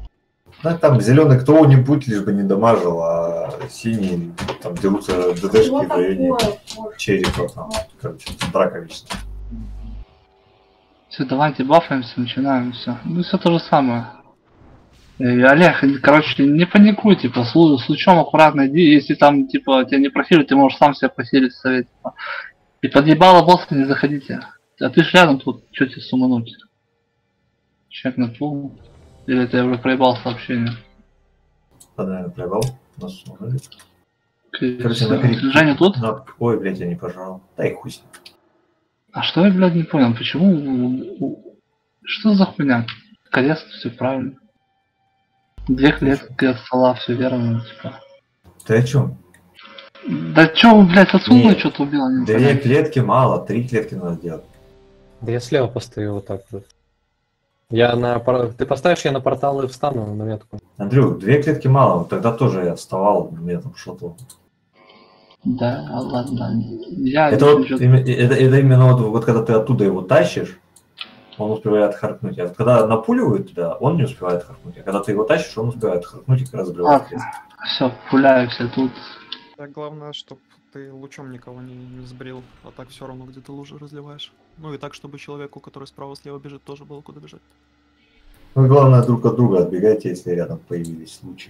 Да, там зеленый кто-нибудь лишь бы не дамажил, а синий там дерутся ДДшки в районе черепа. Там, короче, драка вечная. Все, давайте бафаемся, начинаем все. Ну все то же самое. И, Олег, короче, не паникуй, типа, с, лу- с лучом аккуратно иди, если там, типа, тебя не просили, ты можешь сам себя посилить в совете. Типа. И подъебало босса не заходите. А ты ж рядом тут, что тебе сумануть? Чек на пол. Или это я уже проебал сообщение? Да, наверное, проебал. Нас суманули. Короче, на перек- Женя тут? на- Ой, блядь, я не пожал. Дай хуй с ним. А что я, блядь, не понял, почему... Что за хуйня? Колес, все правильно. Две клетки от стола, все верно, типа. Ты о чем? Да чё вы, блядь, отсюда Нет. что-то убил, не Две понятно. клетки мало, три клетки надо делать. Да я слева постою вот так вот. Я на... пор- Ты поставишь, я на портал и встану на метку. Андрюх, две клетки мало, вот тогда тоже я вставал, мне там что-то. Да, ладно. Я Это, вот, ничего- име- это, это именно вот, вот когда ты оттуда его тащишь, он успевает харкнуть. А вот когда напуливают тебя, он не успевает харкнуть. А когда ты его тащишь, он успевает харкнуть и как раз взрывает Ладно. крест. Все, пуляемся тут. Так главное, чтобы ты лучом никого не, не сбрил, а так все равно где ты лужи разливаешь. Ну и так, чтобы человеку, который справа-слева бежит, тоже было куда бежать. Ну и главное, друг от друга отбегайте, если рядом появились случаи.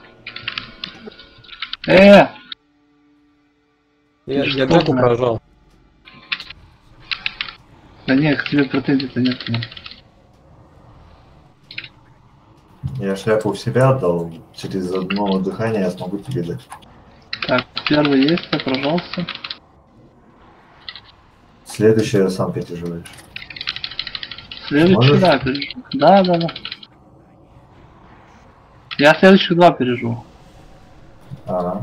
Э, Я, Что я греку блядь? прожал. да нет, к тебе претензий-то нет. ну. Я шляпу в себя отдал, через одно дыхание я смогу тебе дать. Так, первый есть, так, пожалуйста. Следующее сам переживаешь. Следующий, Можешь? да, пережу. Да, да, да. Я следующих два переживу. Ага.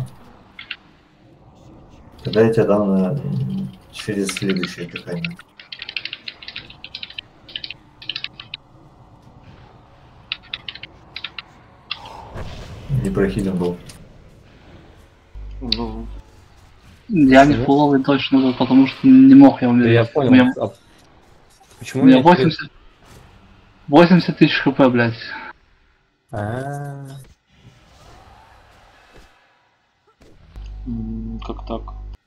Тогда я тебе дам на... м, через следующее дыхание. Не прохилен был. Ну, Я не Почему? фуловый точно был, потому что не мог я Да умереть. я У понял. меня, А почему у меня я тебе- восемьдесят, восемьдесят тысяч хп, блядь. А, м, как так?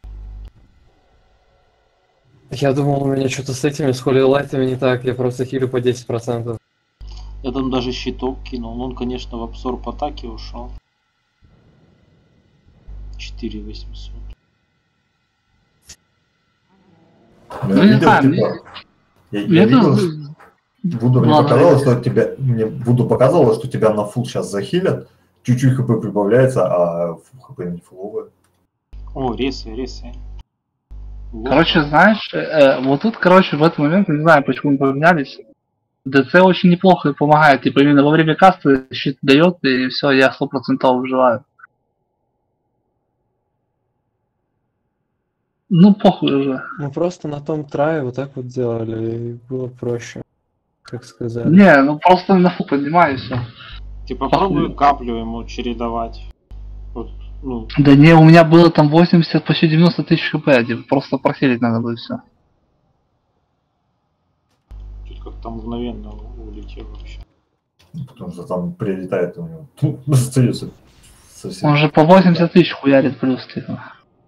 Я думал, у меня что-то с этими, с холилайтами не так, я просто хилю по десять процентов. Я там даже щиток кинул. Он, конечно, в абсорб атаки ушел. четыре восемьсот. Ну, Ну, я не видел, знаю, типа, я, мне я видел, это- что Вуду мне Ладно, показалось, что тебя, мне Вуду показалось, что тебя на фул сейчас захилят, чуть-чуть хп прибавляется, а хп не фуловое. О, ресы, ресы. Вот. Короче, знаешь, э, э, вот тут, короче, в этот момент, не знаю, почему мы поменялись. ДЦ очень неплохо помогает, типа именно во время каста щит дает, и все, я сто процентов выживаю. Ну, похуй уже. Мы просто на том трае вот так вот делали, и было проще, как сказать. Не, ну просто на фу поднимаю все. Ты попробуй каплю ему чередовать. Вот, ну, Да не, у меня было там восемьдесят, почти девяносто тысяч хп, типа, просто просилить надо было все. чуть как там мгновенно улетел вообще. Потому что там прилетает у него, остается совсем. Он же по восемьдесят тысяч хуярит плюс, типа.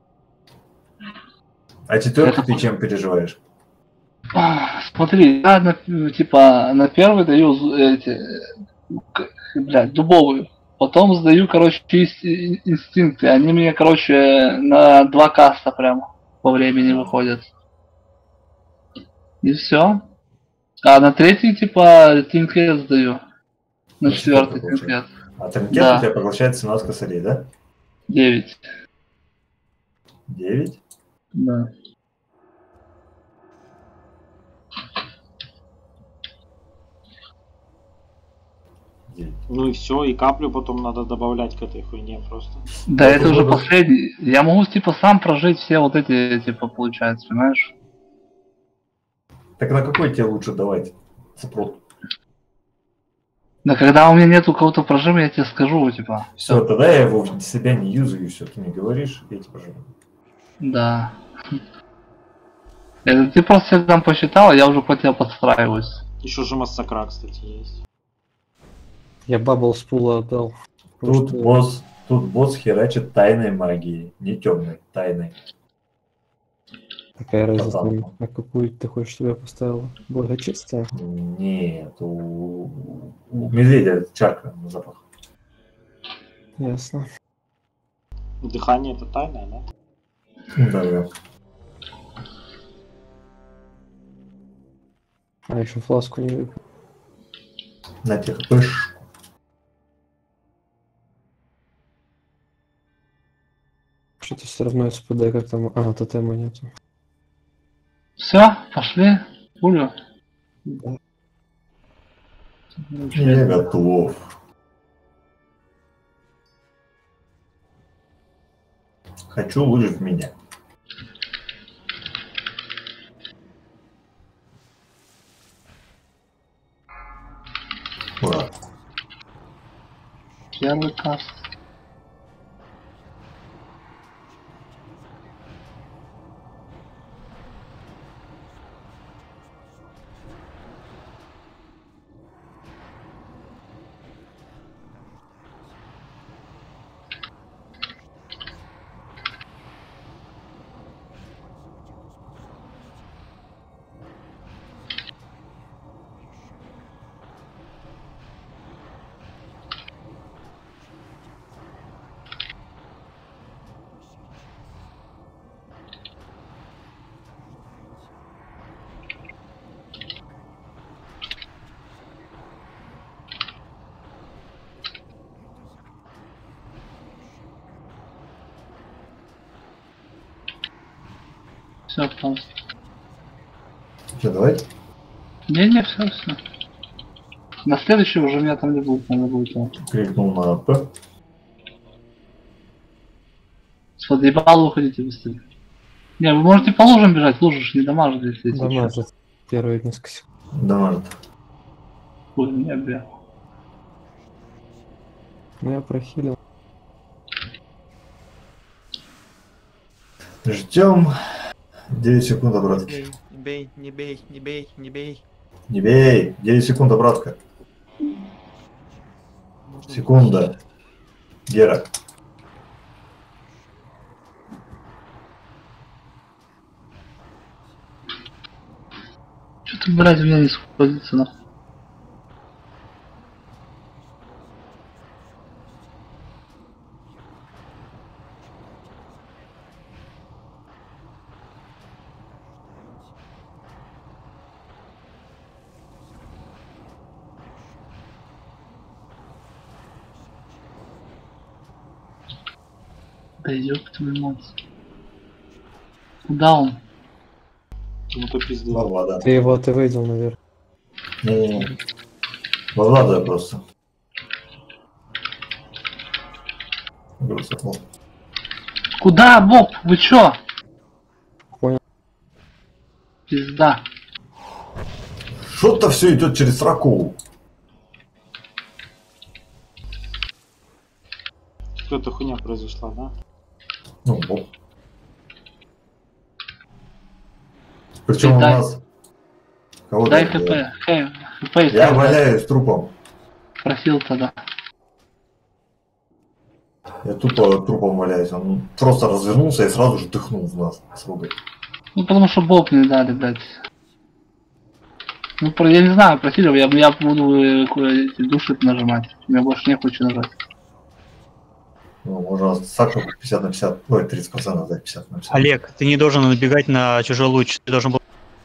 А четвертый Это- ты чем переживаешь? А, Смотри, я на, ну, типа на первый даю з- эти, э, к- блядь, дубовую. Потом сдаю, короче, ис- ин- инстинкты. Они мне, короче, на два каста прям по времени выходят. И все. А на третий, типа, тринкет сдаю. На На четвертый четвертый, тринкет. А тринкет Да. у тебя поглощает семнадцать косарей, да? Девять. девять? Да. девять. Ну и все, и каплю потом надо добавлять к этой хуйне просто. Да, Вот это уже уже- последний. Я могу, типа, сам прожить все вот эти, типа, получается, понимаешь? Так на какой тебе лучше давать? Сопрот. Да когда у меня нету кого-то прожима, я тебе скажу, типа. Все, тогда я его в себя не юзаю, все, ты не говоришь, я тебе пожалуй. Да. Это ты просто себе там посчитал, а я уже по тебе подстраиваюсь. Еще же массакра, кстати, есть. Я бабл с пула отдал. потому Тут что- босс, тут босс херачит тайной магией, не темной, тайной. Какая разница, Потом. на какую ты хочешь, чтобы я поставила? Благочестие? Нет, у, у медведя чарка на запах. Ясно. Дыхание это тайное, да? Да, да. А еще фласку не выпил. На тех пыш. Что-то все равно СПД как там... А, тотема нету. Все, пошли. Пулю. Да. Я готов. Хочу луч в меня. Ура. Первый каст. Все, пожалуйста. Что, давайте? Не-не, все, все. На следующий уже меня там не будет, надо будет. вот. Крикнул на П. С подъебала уходите быстрее. Не, вы можете по лужам бежать, лужи ж не дамажат, если если чё. Дамажит первые несколько секунд. Дамажит. Ой, не, бля. Ну я прохилил. Ждем. девять секунд, обратки. Не бей, не бей, не бей, не бей. Не бей. девять секунд, обратка. Можно Секунда. Гера. Что-то, блядь, у меня не сходится, нахуй. Да ёб твою мать. Куда он? Ему-то пизда. Во Влада. Ты его ты выйдел наверх. Не-не-не. Во Влада просто. Просто, ну, Куда, Боб? Вы чё? Понял. Пизда. Что-то все идет через сраку. Какая-то хуйня произошла, да? Ну, вот. Причем у Дай. нас... Кого Дай дать? хп. Хэй, хп. Я хп. валяюсь трупом. Просил тогда. Я тупо трупом валяюсь. Он просто развернулся и сразу же дыхнул в нас с ругой. Ну потому что Боб не дали, блядь. Ну про- я не знаю, просили, я, я буду э, ку- эти души нажимать. Мне больше не хочу нажать. Ну, можно саку пятьдесят на пятьдесят, ой, тридцать процентов дать пятьдесят на пятьдесят. Олег, ты не должен набегать на чужой луч. Ты должен был...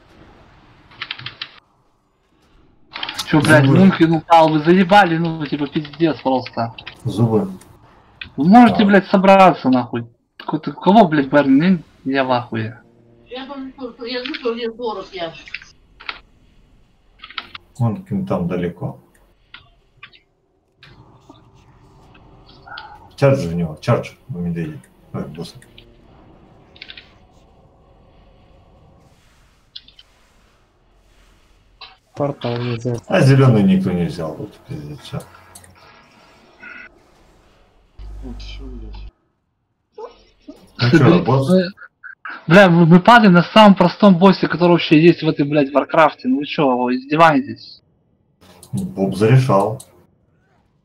Чё, блядь, Зубы. Мюнхен упал, вы заебали, ну типа пиздец просто. Зубы. Вы можете, А. блядь, собраться нахуй. Какой-то- Кого, блядь, Берн? Я в ахуе. Я там, я знаю, что мне дорог я. Он там далеко. Чардж в него, чардж в медведя. Ой, босса. Портал не взял. А зеленый никто не взял. Вот, пиздец, всё. Ну, всё, блядь. Ну чё, босс? Вы- Бля, мы, мы падаем на самом простом боссе, который вообще есть в этой, блядь, Варкрафте. Ну вы чё, вы издеваетесь? Боб зарешал.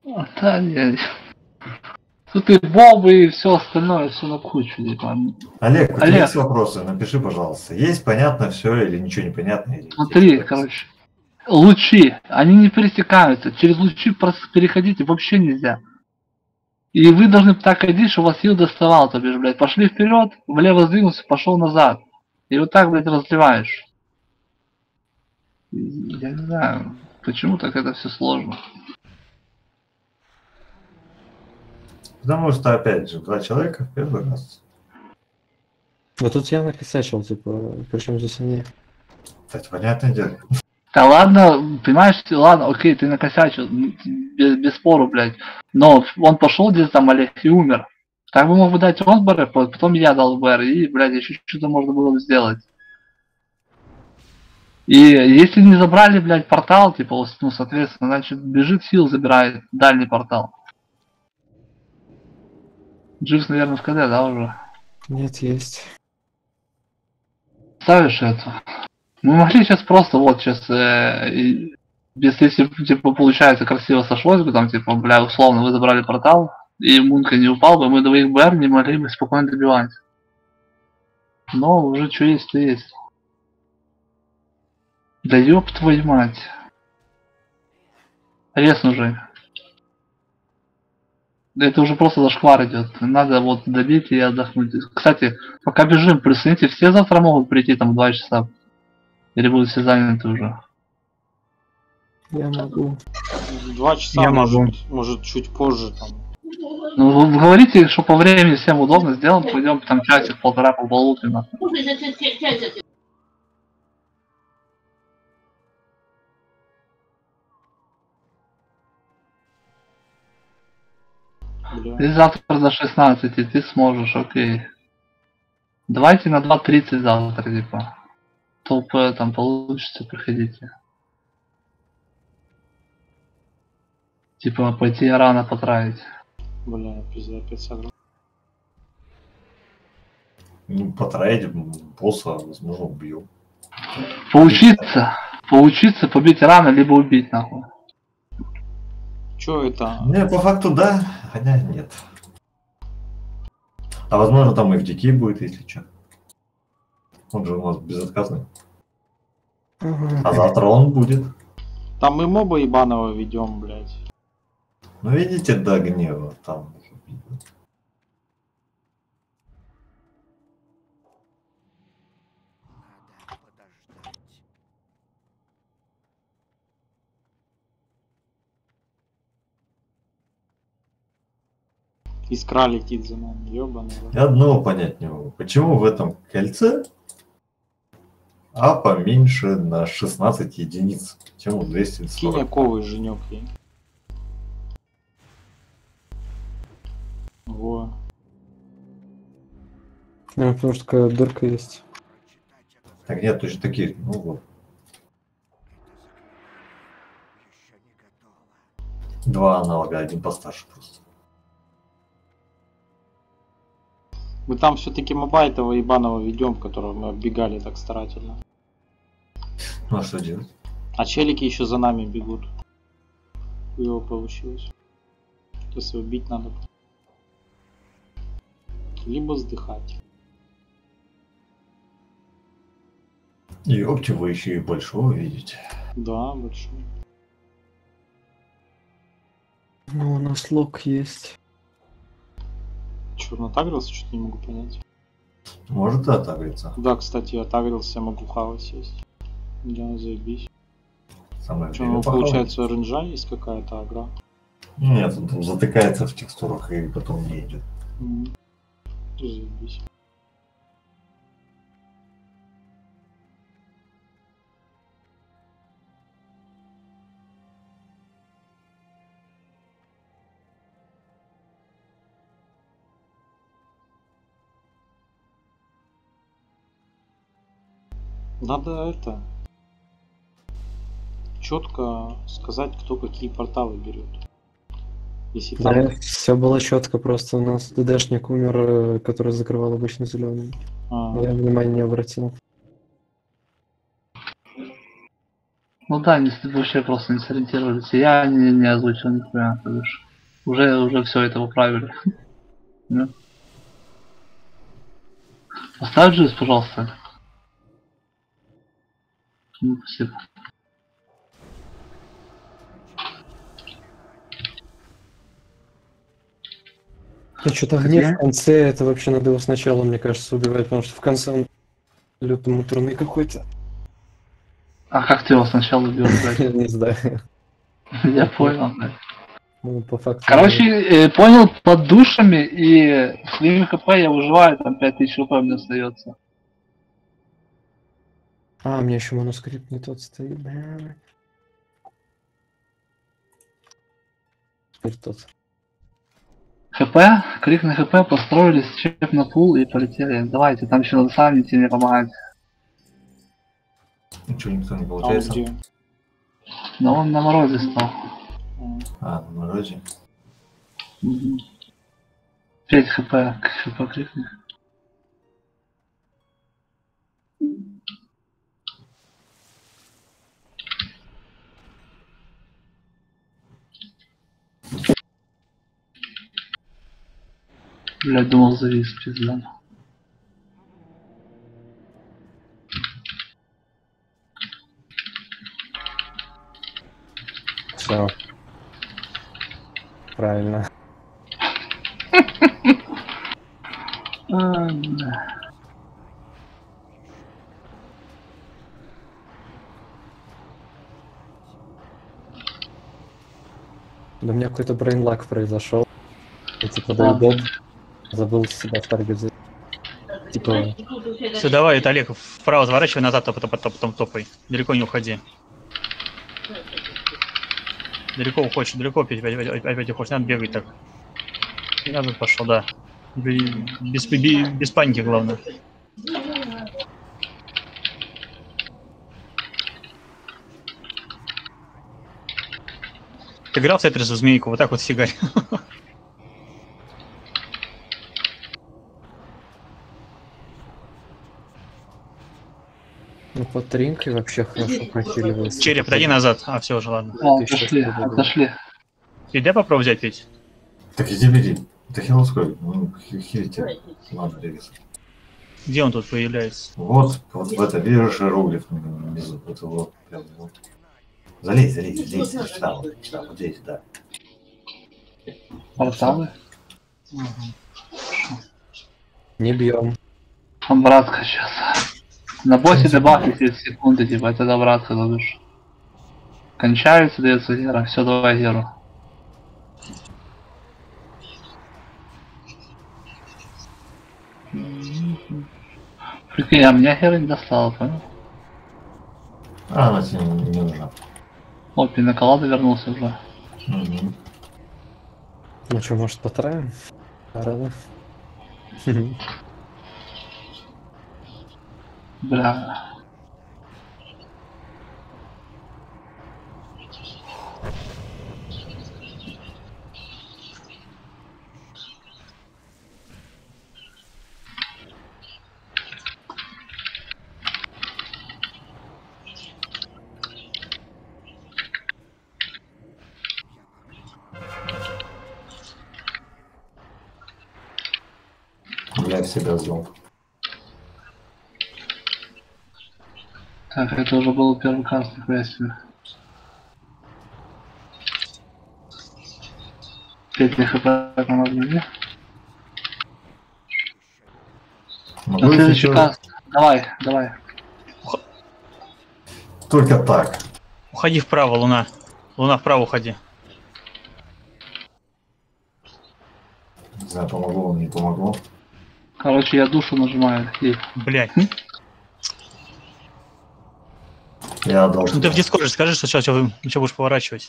Да, не. Тут и бобы, и все остальное, все на кучу, типа. Олег, у тебя Олег. есть вопросы? Напиши, пожалуйста. Есть понятно все или ничего не понятно? Или Смотри, тебе что-то- короче. Лучи, они не пересекаются. Через лучи просто переходить вообще нельзя. И вы должны так ходить, что у вас сил доставал, то бишь, блядь. Пошли вперед, влево сдвинулся, пошел назад. И вот так, блядь, разливаешь. Я не знаю, почему так это все сложно. Потому что, опять же, два человека в первый раз. Вот тут я накосячил, типа, причем здесь они. Кстати, понятное дело. Да ладно, понимаешь, ладно, окей, ты накосячил, без, без спору, блядь. Но он пошел где-то там, Олег, и умер. Так бы мог бы дать он БР, потом я дал БР, и, блядь, еще что-то можно было бы сделать. И если не забрали, блядь, портал, типа, ну, соответственно, значит, бежит, сил забирает дальний портал. Дживс, наверное, в КД, да, уже? Нет, есть. Ставишь это? Мы могли сейчас просто, вот, сейчас, э, и, без, если, типа, получается, красиво сошлось бы, там, типа, бля, условно, вы забрали портал, и Мунка не упал бы, мы двоих БР не могли бы спокойно добивать. Но уже что есть, то есть. Да ёб твою мать. Резно уже. Это уже просто зашквар идет. Надо вот добить и отдохнуть. Кстати, пока бежим, плюсните, все завтра могут прийти там в два часа. Или будут все заняты уже. Я могу. Два часа, Я может, могу. может чуть позже там. Ну вы говорите, что по времени всем удобно сделаем, пойдем там часик, полтора поболтаем. нахуй. Слушай, за часик. Бля. Ты завтра до шестнадцати, ты сможешь, окей. Давайте на два тридцать завтра, типа. Топ там получится, приходите. Типа пойти рано потратить. Бля, пиздец, опять сыграл. Ну, потратить босса, возможно, убью. Поучиться, поучиться, побить рано, либо убить, нахуй. Чё это? Не, по факту да, хотя нет. А возможно там и в дикий будет, если что. Он же у нас безотказный. А завтра он будет. Там мы моба ебаного ведем, блядь. Ну видите, до гнева там. Искра летит за нами, ёбаный. Я одного понять не могу. Почему в этом кольце А поменьше на шестнадцать единиц, чем у двести сорок? Кинь оковы, женек ей. Во. Ну, потому что такая дырка есть. Так нет, точно такие. Ну вот. Два аналога, один постарше просто. Мы там все-таки моба этого ебаного ведем, которого мы оббегали так старательно. Ну а что делать? А челики еще за нами бегут. Его получилось. Сейчас его бить надо. Либо сдыхать. Ёпте, вы еще и большого видите. Да, большой. Ну, у нас лог есть. Че, натагрился? Что-то не могу понять. Может отагриться. Да, кстати, я отагрился, могу хавать сесть. Да, заебись. Самое Что, время ну, похавать. получается, ренжа есть какая-то агра? Нет, он там затыкается в текстурах и потом не идет. Угу. Заебись. Надо это четко сказать, кто какие порталы берет. Если там... Да, все было четко, просто у нас ДДшник умер, э, который закрывал обычно зеленым. А, Я внимания не обратил. Ну да, они вообще просто не сориентировались. И я не, не озвучил нихуя, то бишь. Уже, уже все это управили. Да. Поставь жизнь, пожалуйста. Ну, спасибо. Да что-то гнев в конце, это вообще надо его сначала, мне кажется, убивать, потому что в конце он лютый муторный какой-то. А как ты его сначала убил, блядь? Не знаю. Я понял, блядь. Ну, по факту. Короче, э, понял, под душами и своими хп я выживаю, там пять тысяч хп мне остается. А, у меня еще манускрипт не тот стоит, бля. Теперь тот. ХП, крик на хп, построились, чеп на пул и полетели. Давайте, там еще надо сами идти, мне помогать. Ничего, никто не А он получается. где? Но он на морозе стал. А, на морозе. Угу. пять хп, хп крикни. Блядь, думал завис, пизда. Все. Правильно. А, бля. Да у меня какой-то брейнлак произошел. Я типа Да. дойдет. Забыл себя в таргет взять. Типа. Все, давай, это Олег, вправо заворачивай назад, а потом, потом, потом топай. Далеко не уходи. Далеко уходишь, далеко опять, опять, опять, опять уходишь, надо бегать так. И назад пошел, да. Без, без, без паники, главное. Ты играл в Тетрис в змейку, вот так вот фигарь. Ну под тринкой вообще хорошо прохиливается. Череп, отойди назад. А, все уже, ладно. А, отошли, отошли. И дай попробуй взять, Петь. Так иди бери. Это хиловской. Ну, хилите. Ладно, двигаться. Где он тут появляется? Вот, вот в это, видишь, иероглиф внизу. Это вот, прям вот. Залезь, залезь, залезь. Сюда, вот, сюда, вот здесь, да. Порталы? Не бьем. Обратка сейчас. На боссе добавьте тридцать секунды, типа, это обратка задушь. Кончается, дается гера. Все, давай геру. Прикинь, а меня гера не достала, понял? А, она тебе не, не нужна. О, пиноколада вернулся уже. Угу. Ну что, может потравим? Рано. Бля. Я себя сдал. Так, это уже был первый каст, нихуя себе. пять хп на надо. Могу На следующий еще- каст. Давай, давай. Только так. Уходи вправо, Луна. Луна, вправо уходи. Не знаю, помогло, не помогло. Короче, я душу нажимаю. И... Блять. Я отдал. Ну ты в дискорде скажи, что сейчас что будешь поворачивать.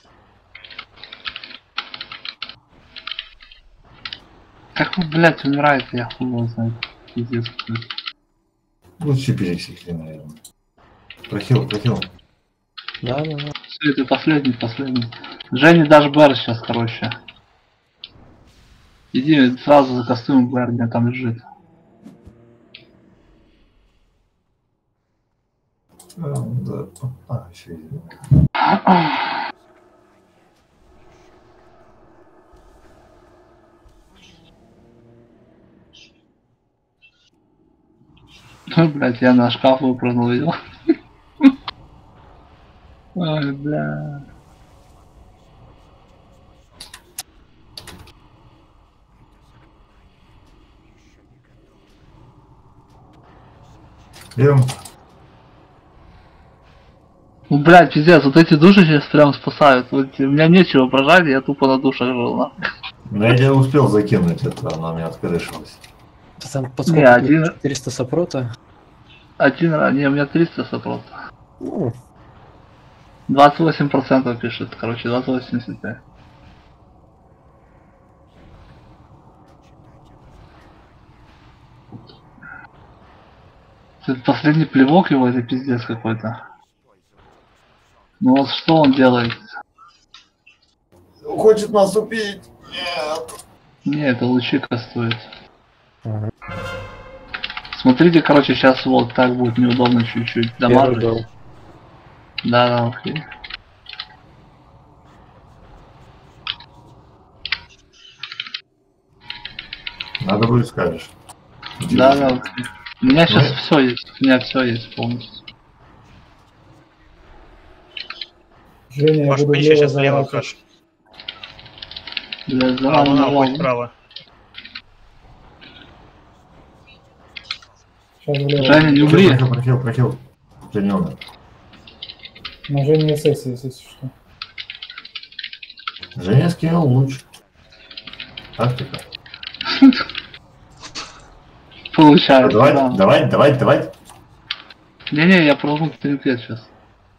Как он, блядь, умирает, я хуй его знаю. Пиздец. Ну, чипериксики, наверное. Прохил, прохил. Да, да, да. Все, это последний, последний. Женя дашь Бэр сейчас, короче. Иди сразу за костюмом Бэр, где там лежит. А, да. А, еще и... Блять, я на шкаф выпрыгнул, видел? Ой, бля. Идем. Ну, блядь, пиздец, вот эти души сейчас прям спасают. Вот, у меня нечего прожать, я тупо на душах жил, на. Ну, я не успел закинуть это, она у меня открышилась. Там под Не, сколько? один, четыреста сопрота. один раз, не, у меня триста сопрота. Ну, двадцать восемь процентов пишет, короче, двадцать восемьдесят пять. Это последний плевок его, это пиздец какой-то. Ну вот что он делает? Хочет нас убить. Нет. Не, это лучи кастует. ага. Смотрите, короче, сейчас вот так будет неудобно чуть-чуть Первый дамажить. был. Да, да, окей. Надо будет скажешь. Да, да, окей. У меня сейчас все есть, у меня все есть полностью. Женя, я Ваш буду пища влево сейчас слева, заворачивать. Каш. Бля, за А, вами луна навал. уходит вправо. Сейчас влево. Женя, не умри. Прохил, прохил, прохил. Женя умер. На Жене СС, если что. Женя скинул луч. Тактика. Получается, Давай, да. давай, давай, давай. Не-не, я прожму тринкет сейчас.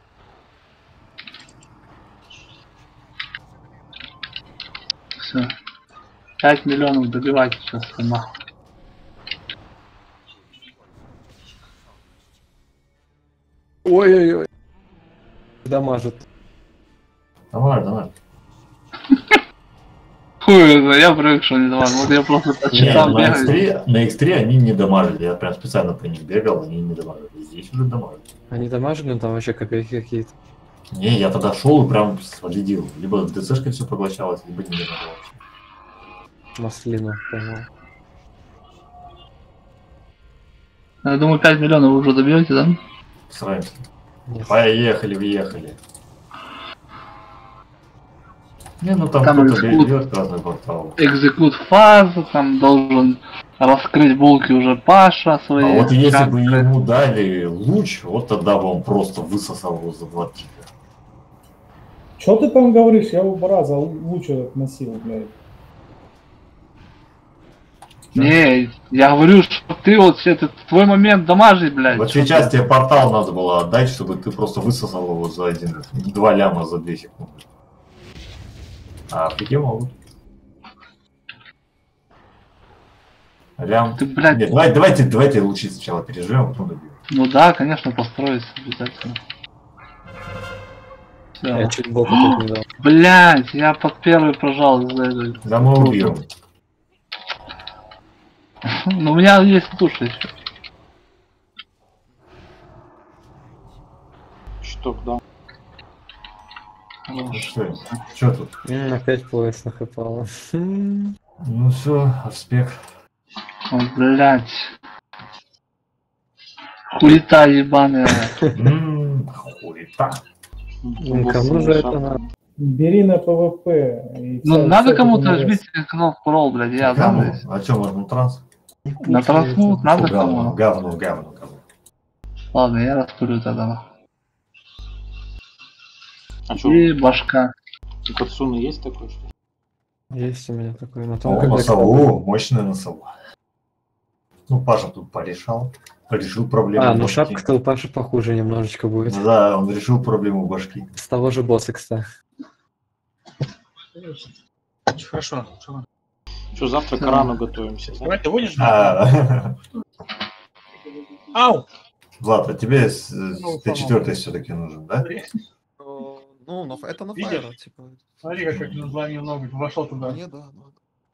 Все. пять миллионов добивать сейчас нахуй. Ой-ой-ой. Дамажит. Давай, давай. Хуй, я привык, что не давай. Вот я просто по Не, часам на икс бегаю. три, на икс три они не дамажили. Я прям специально по них бегал, они не дамажили. Здесь уже дамажили. Они дамажили, но там вообще копейки какие-то. Не, я тогда шел и прям следил. Либо ДЦшкой все поглощалось, либо не дамажил вообще. Маслину, понял. Я думаю, пять миллионов вы уже добьете, да? Сравнимся. Нет. Поехали, въехали. Не, ну там, Там кто-то экзекут. берет разный портал. Экзекут фазу, там должен раскрыть булки уже Паша свои. А вот если бы как-то. ему дали луч, вот тогда бы он просто высосал его за два тика. Че ты там говоришь? Я оба раза луч этот носил, блядь. Не, я говорю, что ты вот этот твой момент дамажи, блядь. Вот Чё сейчас ты? тебе портал надо было отдать, чтобы ты просто высосал его за один, два ляма за две секунды. А фиги могут. Лям. Ты, блядь. Нет, давай, давайте, давайте лучи сначала переживем, а потом добьем. Ну да, конечно, построить обязательно. Всё. Я чуть боку тут не дал. Блядь, я под первый прожал из-за этого. Да мы убьем. Ну у меня есть душа еще. Что, да. Ну что, что тут? М, Опять пояс нахапало. Ну все, аспект. Ой, блядь. Хуета ебаная. Ммм, хуета. Ну, кому же это надо? Бери на ПВП. и Ну вся- надо вся кому-то эта жмите кнопку ролл, блядь, я Кому? дам здесь. А что, можно транс? На трансмут надо Фу, говно, кому. говно, говно, говно. Ладно, я раскурю тогда. А что, И башка. у Кацуны есть такое, что ли? Есть у меня такой, но там О, как на бы- сову, мощная на сову. Ну, Паша тут порешал. Решил проблему А, ну башки. шапка-то у Паши похуже немножечко будет. Да, он решил проблему башки. С того же босса, кстати. Хорошо. Что? Что, завтра к рану готовимся, да? Давай, ты будешь? А, Ау! Влад, а тебе с- Ну, Т четыре все-таки нужен, да? Ну, на- это на Видишь? фаера, типа. Смотри, как название много вошел туда. Не, да, ну,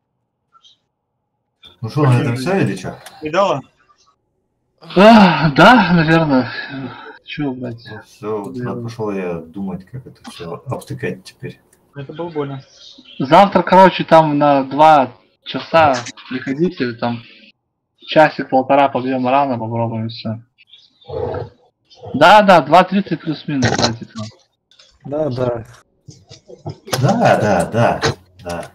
Ну что, на этом все или что? Видала? А, да, наверное. Чё, блядь? Все, туда пошел я думать, как это все обтыкать теперь. Это было больно. Завтра, короче, там на два часа приходите, там часик-полтора побьем рано, попробуем все. Да, да, два тридцать плюс-минус, да, типа. Да, да. Да, да, да, да.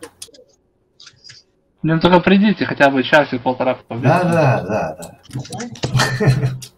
Ну только придите, хотя бы часик-полтора побьем. Да, да, да, да.